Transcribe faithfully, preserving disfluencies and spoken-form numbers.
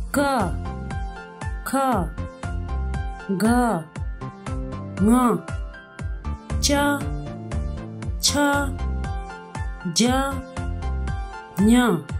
क ख ग ङ च छ ज ञ